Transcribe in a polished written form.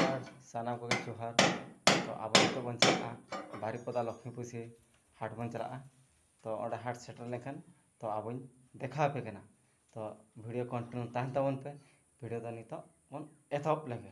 जोहार सानाम को जोहार। तो अब तो बन चला बारिपदा लक्ष्मीपुर हाट बन चला। तो और हाट सेटल लेखन तो अब देखा पे करना। तो वीडियो कंटिन्यू तहन तबन पे वीडियो तो नित बन एथप लगे।